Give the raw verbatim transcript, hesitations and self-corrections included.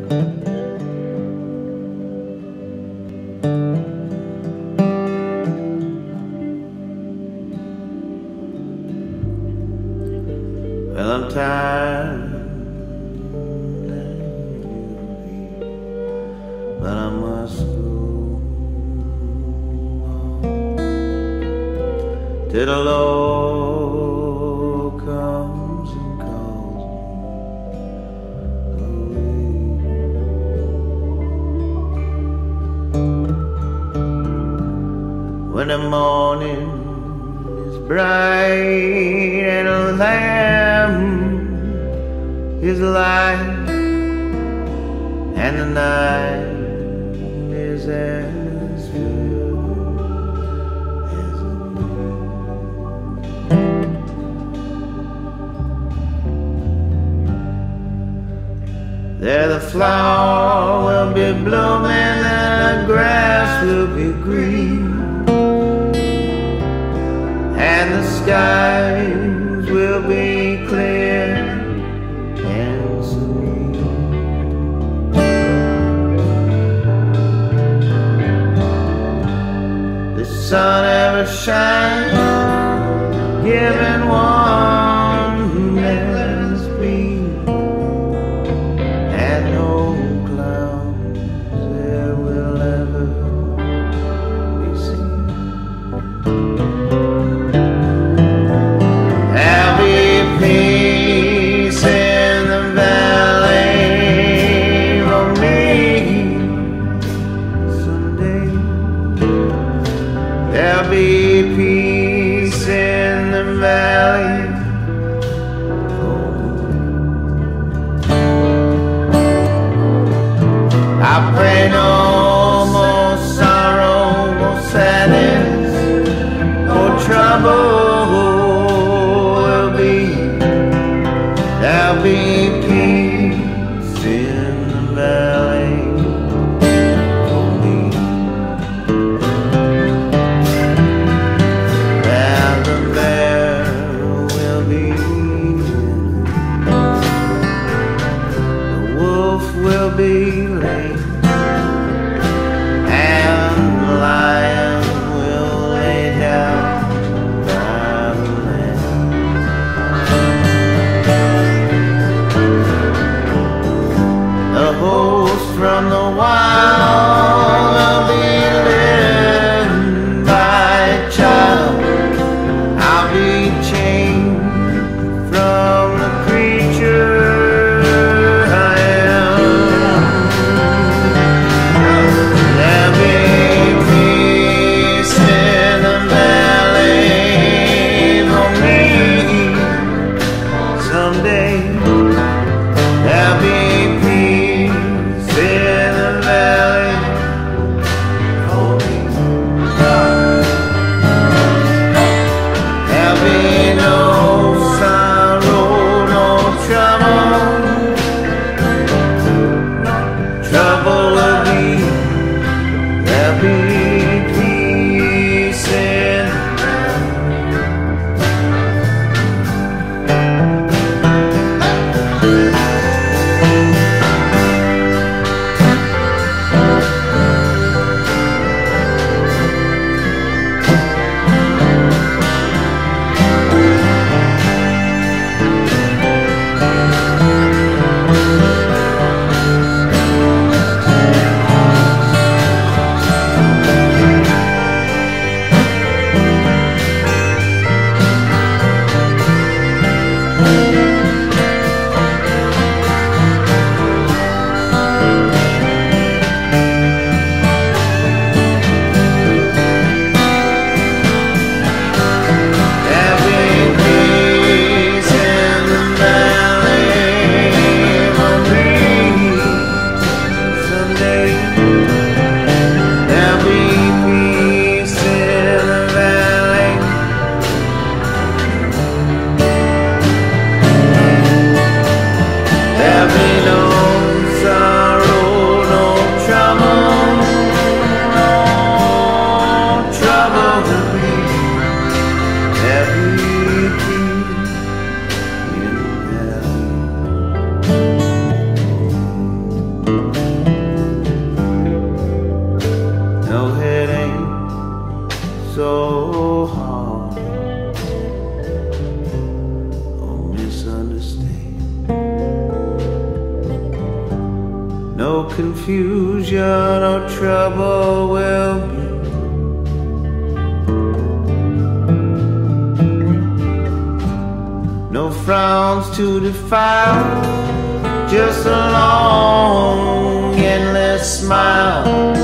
Well, I'm tired, but I must go on till the Lord comes and calls me away. When the morning is bright and a lamb is light, and the night is as good as the moon. There the flower will be blooming and the grass will be green, and the skies will be clear and serene. The sun ever shines, giving one endless beam, and no clouds there will ever be seen. Peace in the valley for me someday. There'll be peace in the valley for me. I pray no more sorrow, more sadness, more trouble. There'll be peace in the valley for me. Where the bear will be, the wolf will be late, and the lion will lay down by the lamb. The host from the wild will be led by a child. I'll be changed from the creature I am. confusion or trouble will be. No frowns to defile, just a long, endless smile.